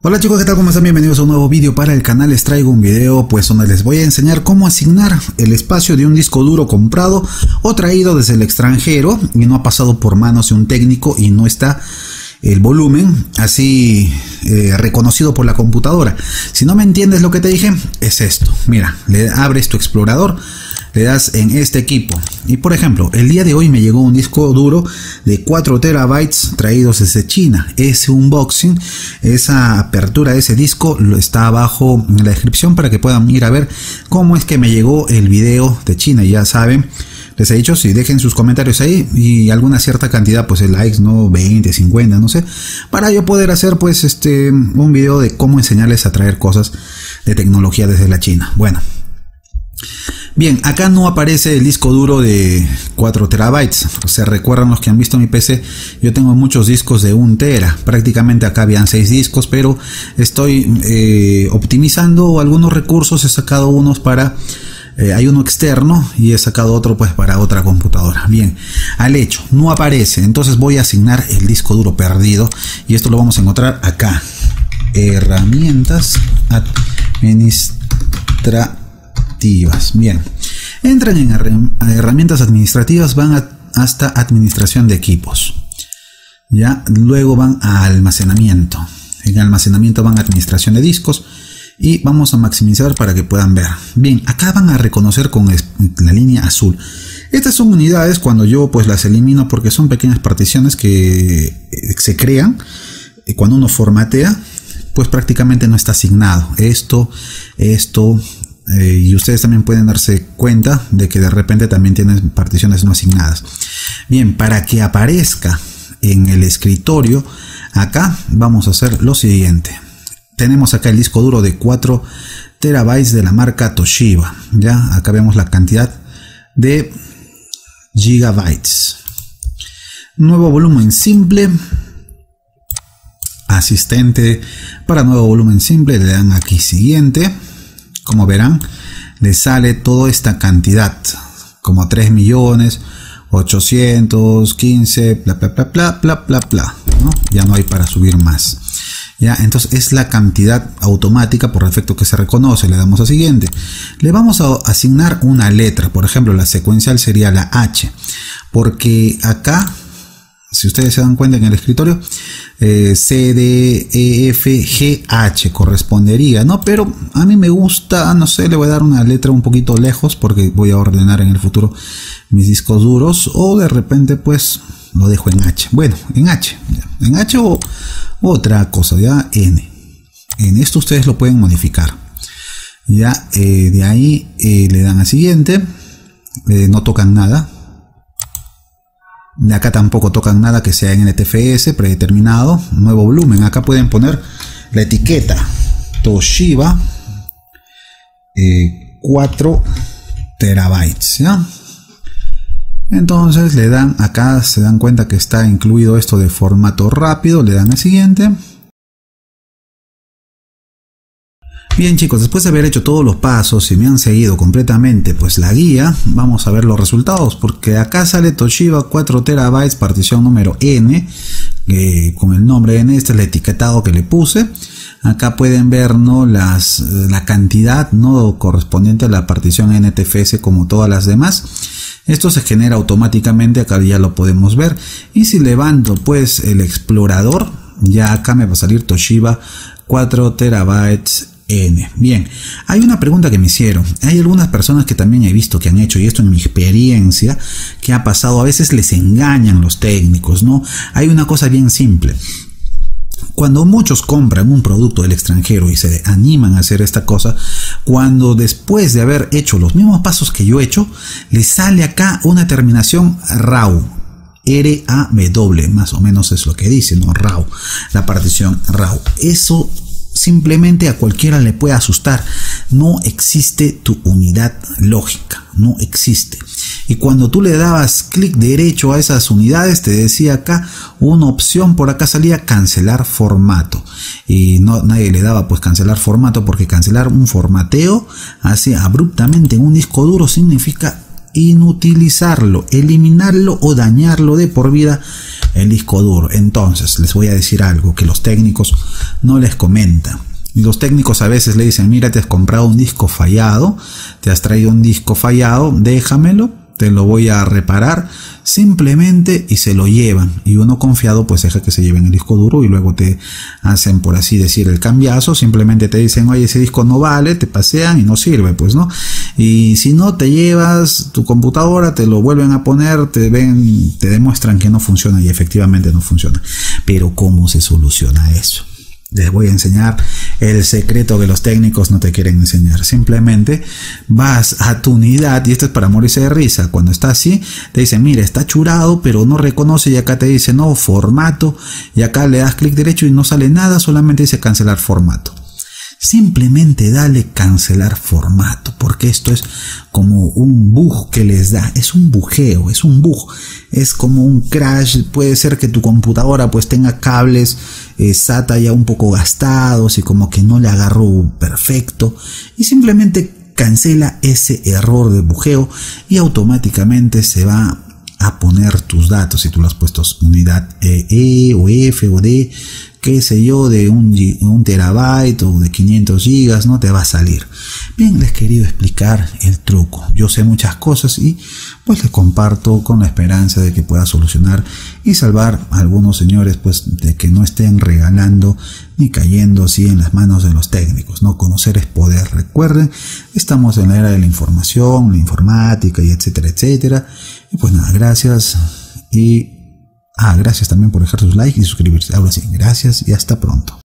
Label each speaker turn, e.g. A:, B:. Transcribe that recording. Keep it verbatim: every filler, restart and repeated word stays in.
A: Hola chicos, ¿qué tal? ¿Cómo están? Bienvenidos a un nuevo vídeo para el canal. Les traigo un video pues donde les voy a enseñar cómo asignar el espacio de un disco duro comprado o traído desde el extranjero y no ha pasado por manos de un técnico y no está el volumen así eh, reconocido por la computadora. Si no me entiendes lo que te dije, es esto. Mira, le abres tu explorador, le das en este equipo y por ejemplo el día de hoy me llegó un disco duro de cuatro terabytes traídos desde China. Ese unboxing, esa apertura de ese disco lo está abajo en la descripción para que puedan ir a ver cómo es que me llegó el video de China. Ya saben, les he dicho, si dejen sus comentarios ahí y alguna cierta cantidad pues de likes, no veinte, cincuenta, no sé, para yo poder hacer pues este un video de cómo enseñarles a traer cosas de tecnología desde la China. Bueno, bien, acá no aparece el disco duro de cuatro terabytes. Se recuerdan los que han visto mi P C, yo tengo muchos discos de un tera. Prácticamente acá habían seis discos, pero estoy eh, optimizando algunos recursos. He sacado unos para... Eh, hay uno externo y he sacado otro pues para otra computadora. Bien, al hecho, no aparece. Entonces voy a asignar el disco duro perdido. Y esto lo vamos a encontrar acá. Herramientas administrativas. Bien, entran en herramientas administrativas, van a, hasta administración de equipos, ya luego van a almacenamiento. En almacenamiento van a administración de discos y vamos a maximizar para que puedan ver. Bien, acá van a reconocer con la línea azul. Estas son unidades. Cuando yo pues las elimino, porque son pequeñas particiones que se crean cuando uno formatea, pues prácticamente no está asignado esto, esto. Eh, y ustedes también pueden darse cuenta de que de repente también tienen particiones no asignadas. Bien, para que aparezca en el escritorio, acá vamos a hacer lo siguiente. Tenemos acá el disco duro de cuatro terabytes de la marca Toshiba. Ya, acá vemos la cantidad de gigabytes. Nuevo volumen simple. Asistente para nuevo volumen simple. Le dan aquí siguiente. Como verán, le sale toda esta cantidad, como tres millones ochocientos quince, bla bla bla bla bla bla bla, ¿no? Ya no hay para subir más. Ya, entonces es la cantidad automática por defecto que se reconoce. Le damos a siguiente. Le vamos a asignar una letra. Por ejemplo, la secuencial sería la H, porque acá, si ustedes se dan cuenta en el escritorio, eh, C, D, E, F, G, H correspondería, ¿no? Pero a mí me gusta, no sé, le voy a dar una letra un poquito lejos porque voy a ordenar en el futuro mis discos duros, o de repente pues lo dejo en H. Bueno, en H, en H o otra cosa, ya N. En esto ustedes lo pueden modificar. Ya, eh, de ahí eh, le dan a siguiente, eh, no tocan nada. De acá tampoco tocan nada que sea en N T F S predeterminado. Nuevo volumen. Acá pueden poner la etiqueta Toshiba eh, cuatro terabytes, ¿ya? Entonces le dan, acá se dan cuenta que está incluido esto de formato rápido. Le dan al siguiente. Bien chicos, después de haber hecho todos los pasos y me han seguido completamente pues la guía, vamos a ver los resultados, porque acá sale Toshiba cuatro terabytes, partición número N, eh, con el nombre N. Este es el etiquetado que le puse. Acá pueden ver, ¿no?, las, la cantidad no correspondiente a la partición N T F S como todas las demás. Esto se genera automáticamente, acá ya lo podemos ver. Y si levanto pues el explorador, ya acá me va a salir Toshiba cuatro terabytes N. Bien, hay una pregunta que me hicieron. Hay algunas personas que también he visto que han hecho, y esto en mi experiencia que ha pasado, a veces les engañan los técnicos, ¿no? Hay una cosa bien simple. Cuando muchos compran un producto del extranjero y se animan a hacer esta cosa, cuando después de haber hecho los mismos pasos que yo he hecho, les sale acá una terminación RAW, R A W, más o menos es lo que dice, ¿no? RAW, la partición RAW. Eso simplemente a cualquiera le puede asustar. No existe tu unidad lógica, no existe. Y cuando tú le dabas clic derecho a esas unidades, te decía acá una opción, por acá salía cancelar formato. Y no, nadie le daba pues cancelar formato, porque cancelar un formateo así abruptamente en un disco duro significa inutilizarlo, eliminarlo o dañarlo de por vida el disco duro. Entonces les voy a decir algo que los técnicos no les comentan. Y los técnicos a veces le dicen: mira, te has comprado un disco fallado, te has traído un disco fallado, déjamelo, te lo voy a reparar, simplemente, y se lo llevan. Y uno confiado pues deja que se lleven el disco duro y luego te hacen, por así decir, el cambiazo. Simplemente te dicen: oye, ese disco no vale, te pasean y no sirve, pues, ¿no? Y si no, te llevas tu computadora, te lo vuelven a poner, te ven, te demuestran que no funciona, y efectivamente no funciona. Pero ¿cómo se soluciona eso? Les voy a enseñar el secreto que los técnicos no te quieren enseñar. Simplemente vas a tu unidad, y esto es para morirse de risa. Cuando está así, te dicen: mira, está churado, pero no reconoce, y acá te dice no, formato, y acá le das clic derecho y no sale nada, solamente dice cancelar formato. Simplemente dale cancelar formato, porque esto es como un bug que les da, es un bujeo, es un bug, es como un crash. Puede ser que tu computadora pues tenga cables eh, SATA ya un poco gastados y como que no le agarró perfecto, y simplemente cancela ese error de bujeo y automáticamente se va a poner tus datos. Si tú lo has puesto unidad E o F o D, qué sé yo, de un, un terabyte o de quinientos gigas, no te va a salir. Bien, les he querido explicar el truco. Yo sé muchas cosas y pues les comparto con la esperanza de que pueda solucionar y salvar a algunos señores, pues de que no estén regalando ni cayendo así en las manos de los técnicos. No, conocer es poder. Recuerden, estamos en la era de la información, la informática y etcétera, etcétera. Y pues nada, gracias y Ah, gracias también por dejar sus likes y suscribirse. Ahora sí, gracias y hasta pronto.